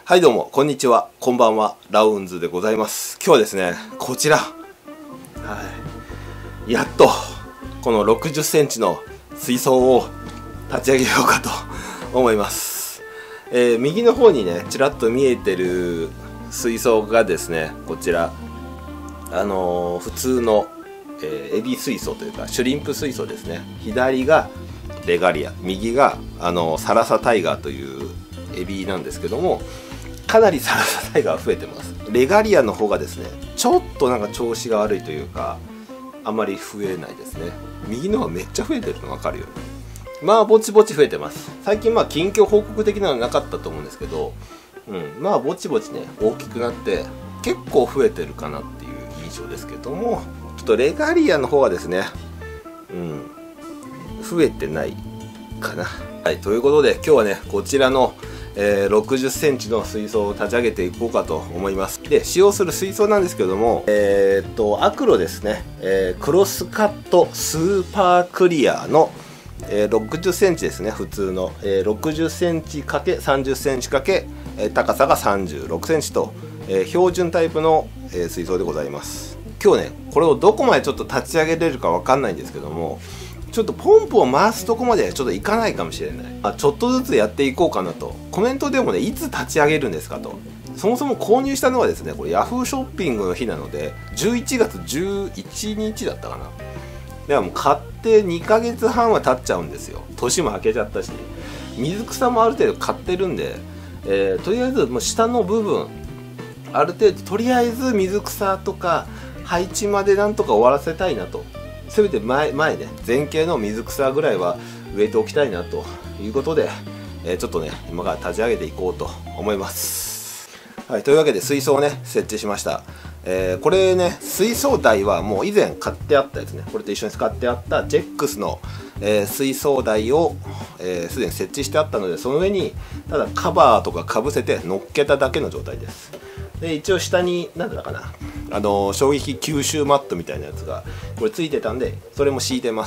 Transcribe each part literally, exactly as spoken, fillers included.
はいどうもこんにちは、こんばんは、ラウンズでございます。今日はですね、こちら、はい、やっとこのろくじゅっセンチの水槽を立ち上げようかと思います。えー、右の方にねちらっと見えてる水槽がですね、こちらあのー、普通の、えー、エビ水槽というかシュリンプ水槽ですね。左がレガリア、右があのー、サラサタイガーというエビなんですけども、かなりサラサタイガー増えてます。レガリアの方がですねちょっとなんか調子が悪いというか、あんまり増えないですね。右の方がめっちゃ増えてるの分かるよね。まあぼちぼち増えてます。最近まあ近況報告的なのはなかったと思うんですけど、うん、まあぼちぼちね大きくなって結構増えてるかなっていう印象ですけども、ちょっとレガリアの方はですね、うん、増えてないかな。はい、ということで今日はねこちらの、えー、ろくじゅっセンチの水槽を立ち上げていこうかと思います。で使用する水槽なんですけども、えー、っとアクロですね、えー、クロスカットスーパークリアのえー、ろくじゅっセンチですね。普通の、えー、ろくじゅっセンチ ×さんじゅっセンチ × えー、高さがさんじゅうろくセンチと、えー、標準タイプの、えー、水槽でございます。今日ねこれをどこまでちょっと立ち上げれるかわかんないんですけども、ちょっとポンプを回すとこまでちょっといかないかもしれない。あ、ちょっとずつやっていこうかなと。コメントでもねいつ立ち上げるんですかと。そもそも購入したのはですね、これヤフーショッピングの日なのでじゅういちがつじゅういちにちだったかな。ではもう買ってにかげつはんは経っちゃうんですよ。年も明けちゃったし、水草もある程度買ってるんで、えー、とりあえずもう下の部分ある程度とりあえず水草とか配置までなんとか終わらせたいなと。せめて前前ね前傾の水草ぐらいは植えておきたいなということで、えー、ちょっとね今から立ち上げていこうと思います。はい、というわけで水槽をね設置しました。えー、これね水槽台はもう以前買ってあったやつね、これと一緒に使ってあったジェックスの、えー、水槽台をすで、えー、に設置してあったので、その上にただカバーとかかぶせて乗っけただけの状態です。で一応下に何だかな、あのー、衝撃吸収マットみたいなやつがこれついてたんで、それも敷いてます。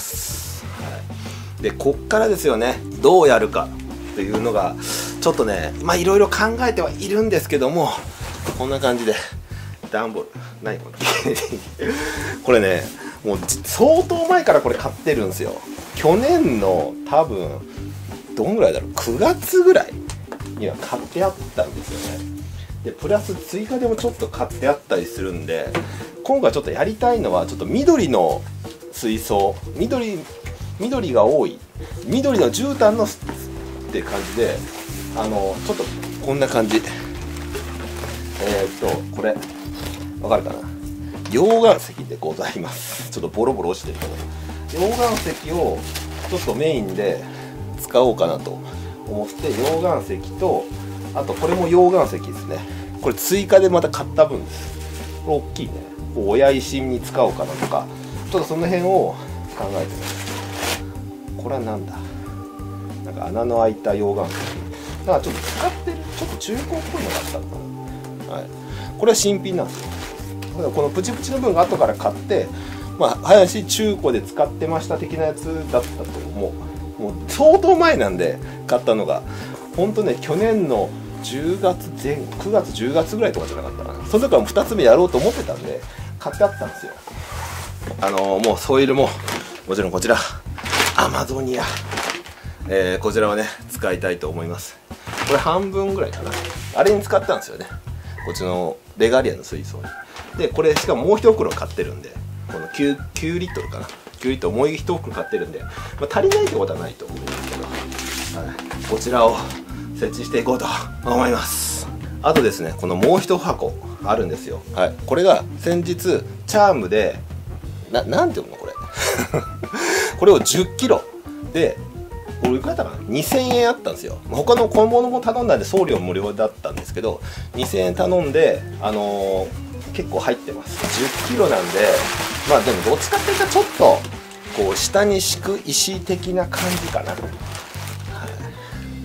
はい、でこっからですよね、どうやるかというのがちょっとねまあいろいろ考えてはいるんですけども、こんな感じでダンボール何これこれねもう相当前からこれ買ってるんですよ。去年の多分どんぐらいだろう、くがつぐらいには買ってあったんですよね。でプラス追加でもちょっと買ってあったりするんで、今回ちょっとやりたいのはちょっと緑の水槽、緑緑が多い緑の絨毯のって感じで、あのちょっとこんな感じ、えー、っとこれわかるかな、溶岩石でございます。ちょっとボロボロ落ちてるけど、溶岩石をちょっとメインで使おうかなと思って、溶岩石とあとこれも溶岩石ですね。これ追加でまた買った分です。これ大きいね、親石に使おうかなとか、ちょっとその辺を考えてます。これはなんだ、なんか穴の開いた溶岩石だからちょっと使ってる、ちょっと中古っぽいのがあったのかな。はい、これは新品なんですよ。このプチプチの分が後から買って、まあ林中古で使ってました的なやつだったと思う。もう相当前なんで買ったのが、ほんとね去年のじゅうがつぜんくがつじゅうがつぐらいとかじゃなかったかな。その時はふたつめやろうと思ってたんで買ってあったんですよ。あのー、もうソイルももちろんこちらアマゾニア、えー、こちらはね使いたいと思います。これ半分ぐらいかな、あれに使ったんですよね、こっちのレガリアの水槽に。でこれしかももう一袋買ってるんで、この 9, きゅうリットルかな、きゅうリットルもう一袋買ってるんで、まあ、足りないってことはないと思うんですけど、はい、こちらを設置していこうと思います。あとですね、このもう一箱あるんですよ。はい、これが先日チャームでななんていうのこれこれをじゅっキロでこれいくらだったかな、にせんえんあったんですよ。他の小物も頼んだんで送料無料だったんですけど、にせんえん頼んで、あのー、結構入ってます。じゅっキロなんで、まあでもどっちかっていうとちょっとこう下に敷く石的な感じかな。はい、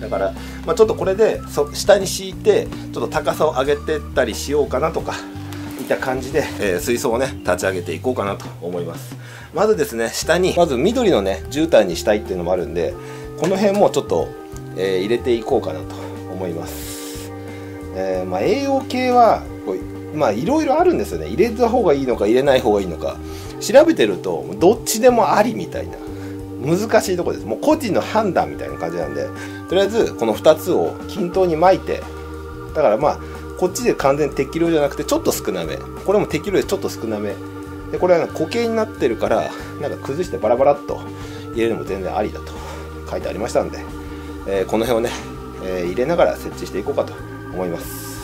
だから、まあ、ちょっとこれでそ下に敷いてちょっと高さを上げてったりしようかなとかいった感じで、えー、水槽をね立ち上げていこうかなと思います。まずですね、下にまず緑のね絨毯にしたいっていうのもあるんで、この辺もちょっと、えー、入れていこうかなと思います。 えー、まあ栄養系はこうまあいろいろあるんですよね。入れた方がいいのか入れない方がいいのか調べてるとどっちでもありみたいな難しいところです。もう個人の判断みたいな感じなんで、とりあえずこのふたつを均等に巻いて、だからまあこっちで完全に適量じゃなくてちょっと少なめ、これも適量でちょっと少なめで、これは固形になってるからなんか崩してバラバラっと入れるのも全然ありだと書いてありましたんで、えー、この辺をね、えー、入れながら設置していこうかと思います。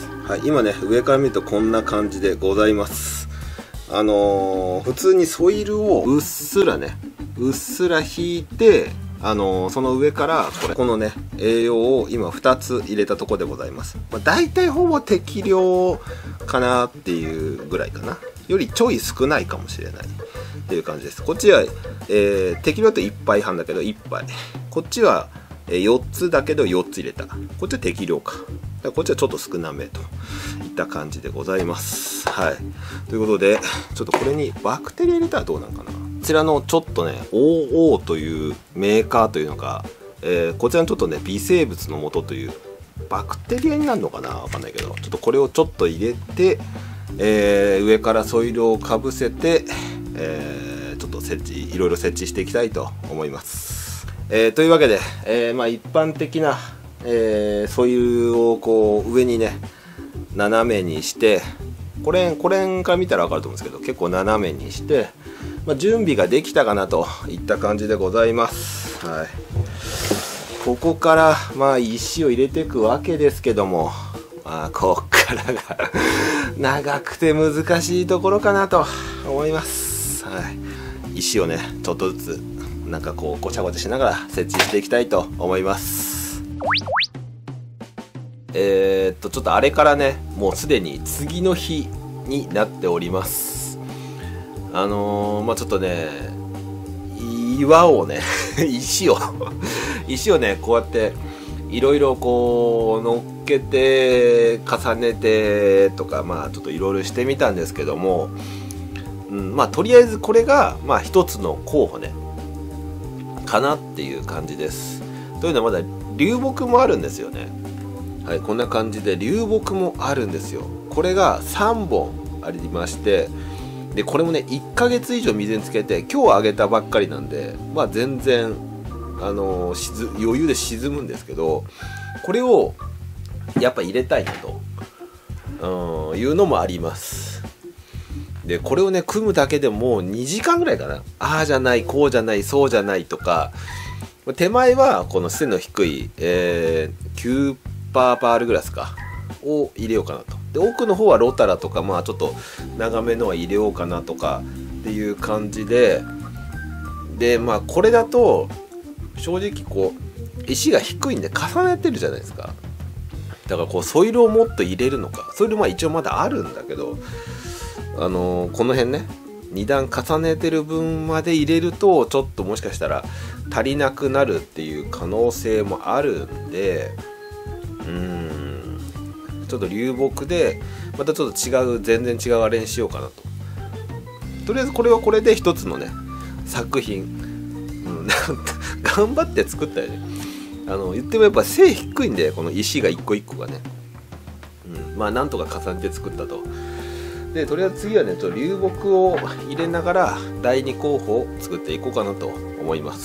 はい、今ね上から見るとこんな感じでございます。あのー、普通にソイルをうっすらねうっすら引いて、あのー、その上からこれこのね栄養を今ふたつ入れたところでございます。まあ、大体ほぼ適量かなっていうぐらいかな、よりちょい少ないかもしれないっていう感じです。こっちは、えー、適量だといっぱいはんだけどいっぱい、こっちはよっつだけどよっつ入れた、こっちは適量か、だからこっちはちょっと少なめといった感じでございます。はい、ということでちょっとこれにバクテリア入れたらどうなんかな。こちらのちょっとね オーオー というメーカーというのが、えー、こちらのちょっとね微生物の元というバクテリアになるのかなわかんないけど、ちょっとこれをちょっと入れて、えー、上からソイルをかぶせて、えー、ちょっと設置いろいろ設置していきたいと思います。えー、というわけで、えーまあ、一般的な、えー、ソイルをこう上にね斜めにして、これこれから見たら分かると思うんですけど結構斜めにして、まあ、準備ができたかなといった感じでございます。はい、ここからまあ石を入れていくわけですけども、まあ、こっからが長くて難しいところかなと思います。はい、石をねちょっとずつなんかこうごちゃごちゃしながら設置していきたいと思います。えー、っとちょっとあれからねもうすでに次の日になっております。あのー、まあちょっとね岩をね石を石をねこうやっていろいろこう乗っけて重ねてとか、まあちょっといろいろしてみたんですけども、うん、まあとりあえずこれがまあ一つの候補ねかなっていう感じです。というのはまだ流木もあるんですよね。はい、こんな感じで流木もあるんですよ。これがさんぼんありまして、でこれもねいっかげつ以上水につけて今日あげたばっかりなんで、まあ全然あのー、余裕で沈むんですけど、これをやっぱ入れたいなと、うん、いうのもあります。でこれをね組むだけでもうにじかんぐらいかな。ああじゃないこうじゃないそうじゃないとか、手前はこの背の低い、えー、キューパーパールグラスかを入れようかなと。で奥の方はロタラとか、まあちょっと長めのは入れようかなとかっていう感じで、でまあこれだと正直こう石が低いんで重ねてるじゃないですか。だからこうソイルをもっと入れるのか、ソイルまあ一応まだあるんだけど、あのー、この辺ねに段重ねてる分まで入れるとちょっともしかしたら足りなくなるっていう可能性もあるんで、うーんちょっと流木でまたちょっと違う全然違うあれにしようかなと。とりあえずこれはこれで一つのね作品、うん、頑張って作ったよね。あの言ってもやっぱ背低いんでこの石が一個一個がね、うん、まあなんとか重ねて作ったと。でとりあえず次はねちょっと流木を入れながらだいに候補を作っていこうかなと思います。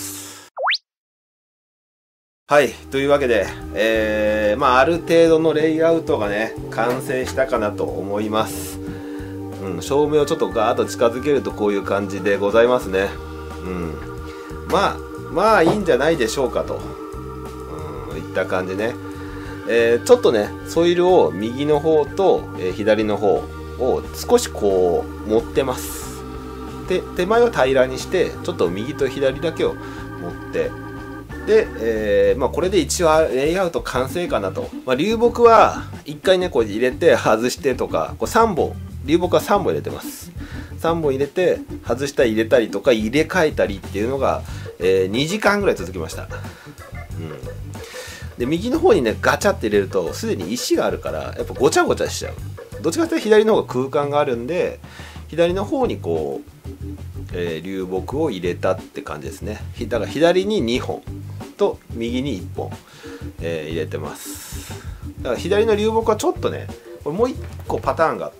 はい、というわけで、えー、まあある程度のレイアウトがね完成したかなと思います。うん、照明をちょっとガーッと近づけるとこういう感じでございますね。うん、まあまあいいんじゃないでしょうかと、うん、いった感じね。えー、ちょっとねソイルを右の方と、えー、左の方を少しこう持ってます。で手前を平らにしてちょっと右と左だけを持って、で、えーまあ、これで一応レイアウト完成かなと。まあ、流木はいっかいねこう入れて外してとか、こうさんぼん流木はさんぼん入れてます。さんぼん入れて外したり入れたりとか入れ替えたりっていうのが、えー、にじかんぐらい続きました。うん、で右の方にねガチャって入れるとすでに石があるからやっぱごちゃごちゃしちゃう。どっちかというと左の方が空間があるんで左の方にこう、えー、流木を入れたって感じですね。だから左ににほんと右にいっぽん、えー、入れてます。 だから左の流木はちょっとね、これもう一個パターンがあって、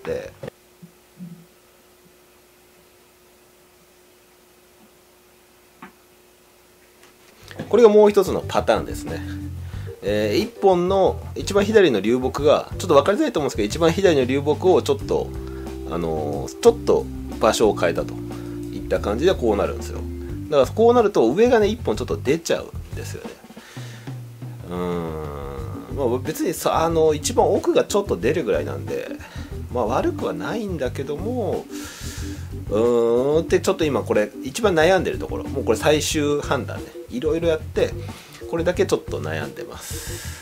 これがもう一つのパターンですね。えー、一本の一番左の流木がちょっと分かりづらいと思うんですけど、一番左の流木をちょっとあのー、ちょっと場所を変えたといった感じでこうなるんですよ。だからこうなると上がね一本ちょっと出ちゃうんですよね。うーん、まあ、別にさあの一番奥がちょっと出るぐらいなんで、まあ悪くはないんだけども、うーんってちょっと今これ一番悩んでるところ、もうこれ最終判断ね、いろいろやってこれだけちょっと悩んでます。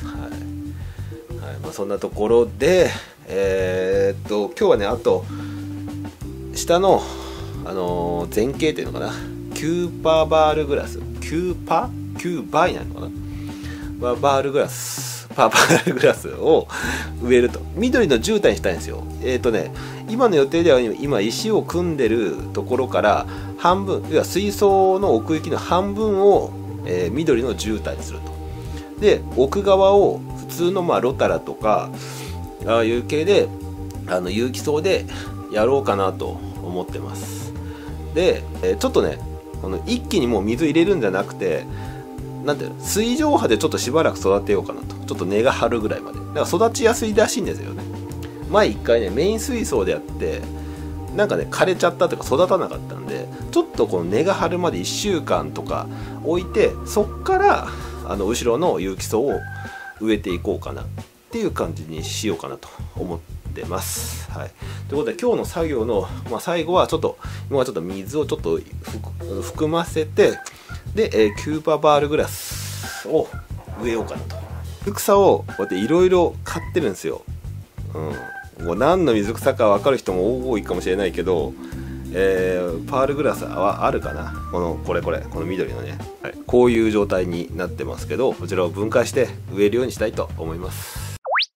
はい、はい、まあ、そんなところで、えー、っと今日はね、あと下の、あのー、前傾っていうのかな、キューパーバールグラス、キューパキューバイなのかな、バールグラスパーバールグラスを植えると、緑の絨毯にしたいんですよ。えー、っとね今の予定では今石を組んでるところから半分、要は水槽の奥行きの半分を、えー、緑の絨毯にすると。で奥側を普通のまあロタラとかああいう系であの有機層でやろうかなと思ってます。で、えー、ちょっとねこの一気にもう水入れるんじゃなくて、なんていうの、水上波でちょっとしばらく育てようかなと、ちょっと根が張るぐらいまで。だから育ちやすいらしいんですよね。前一回ねメイン水槽でやってなんかね枯れちゃったというか育たなかったんで、ちょっとこの根が張るまでいっしゅうかんとか置いて、そっからあの後ろの有機層を植えていこうかなっていう感じにしようかなと思ってます。はい、ということで今日の作業の、まあ、最後はちょっと今はちょっと水をちょっと含ませて、で、えー、キューパーバールグラスを植えようかなと。水草をこうやっていろいろ買ってるんですよ。うん、もう何の水草か分かる人も多いかもしれないけど、えー、パールグラスはあるかな、このこれこれこの緑のね、はい、こういう状態になってますけど、こちらを分解して植えるようにしたいと思います。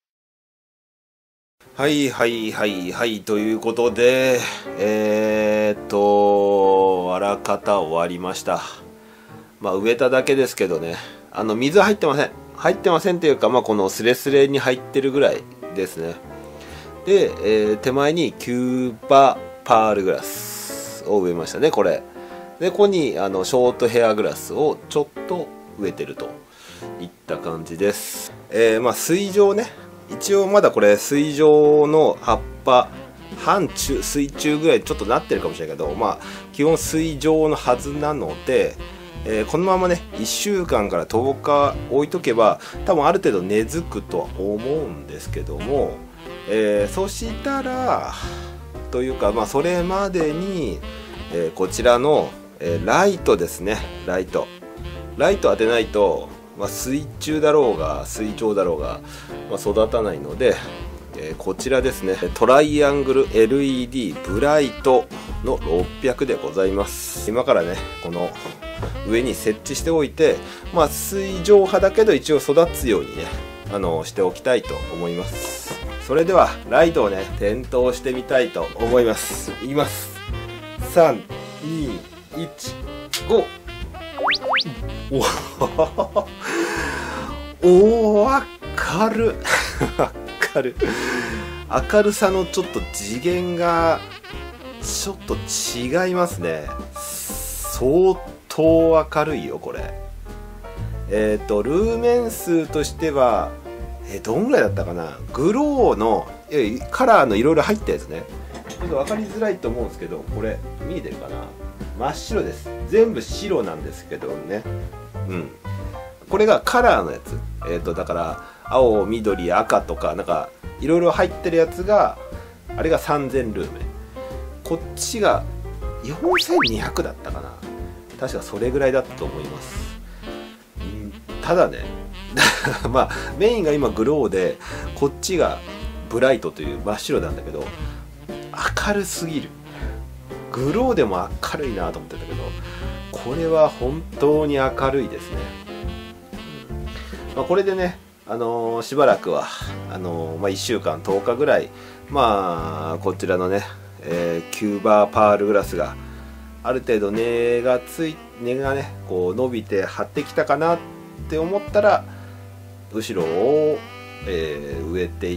はいはいはいはい、ということでえー、っとあらかた終わりました。まあ植えただけですけどね、あの水入ってません入ってませんっていうか、まあこのスレスレに入ってるぐらいですね。で、えー、手前にキューバパールグラスを植えましたね、これで。ここにあのショートヘアグラスをちょっと植えてるといった感じです。えー、まあ水上ね、一応まだこれ水上の葉っぱ半中水中ぐらいちょっとなってるかもしれないけど、まあ基本水上のはずなので、えー、このままねいっしゅうかんからとおか置いとけば多分ある程度根付くとは思うんですけども、えー、そしたらというか、まあそれまでに、えー、こちらの、えー、ライトですね、ライトライト当てないと、まあ、水中だろうが水上だろうが、まあ、育たないので、えー、こちらですね、トライアングル エルイーディー ブライトのろっぴゃくでございます。今からねこの上に設置しておいて、まあ水上派だけど一応育つようにねあのしておきたいと思います。それではライトをね点灯してみたいと思います。いきます。さんにいちゴー。おお明る明る明るさのちょっと次元がちょっと違いますね。相当明るいよこれ。えっとルーメン数としてはえどんぐらいだったかな。グローのカラーのいろいろ入ったやつね。ちょっと分かりづらいと思うんですけど、これ見えてるかな。真っ白です。全部白なんですけどね。うん。これがカラーのやつ。えっとだから青、緑、赤とかなんかいろいろ入ってるやつがあれがさんぜんルーメン。こっちがよんせんにひゃくだったかな。確かそれぐらいだったと思います。んただねまあメインが今グローでこっちがブライトという真っ白なんだけど、明るすぎる。グローでも明るいなと思ってたけど、これは本当に明るいですね。うんまあ、これでね、あのー、しばらくはあのーまあ、いっしゅうかんとおかぐらい、まあこちらのね、えー、キューバーパールグラスがある程度根がつい根がねこう伸びて張ってきたかなって思ったら後ろをえー、植えていって、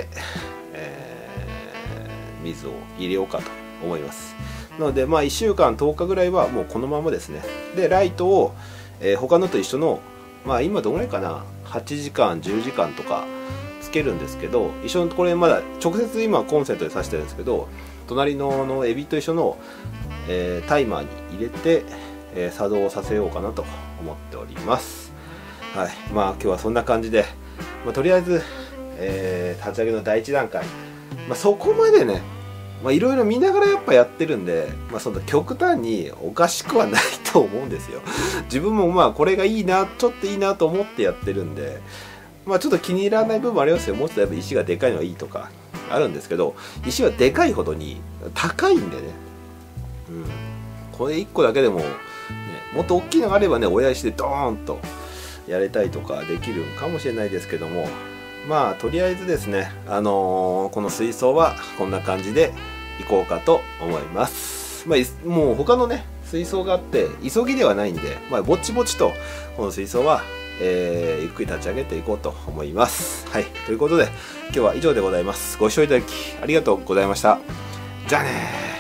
えー、水を入れようかと思います。なのでまあいっしゅうかんとおかぐらいはもうこのままですね。でライトを、えー、他のと一緒のまあ今どのぐらいかな、はちじかんじゅうじかんとかつけるんですけど、一緒のこれまだ直接今コンセントで挿してるんですけど、隣ののエビと一緒の、えー、タイマーに入れて、えー、作動させようかなと思っております。はい、まあ今日はそんな感じで、まあ、とりあえず、えー、立ち上げの第一段階、まあ、そこまでねいろいろ見ながらやっぱやってるんで、まあ、その極端におかしくはないと思うんですよ。自分もまあこれがいいな、ちょっといいなと思ってやってるんで、まあちょっと気に入らない部分もありますよ。もうちょっとやっぱ石がでかいのがいいとかあるんですけど、石はでかいほどに高いんでね、うん、これいっこだけでも、ね、もっと大きいのがあればね親石でドーンとやれたりとかできるかもしれないですけども、まあとりあえずですね、あのー、この水槽はこんな感じでいこうかと思います。まあ、もう他のね水槽があって急ぎではないんで、まあ、ぼちぼちとこの水槽は、えー、ゆっくり立ち上げていこうと思います。はい、ということで今日は以上でございます。ご視聴いただきありがとうございました。じゃあねー。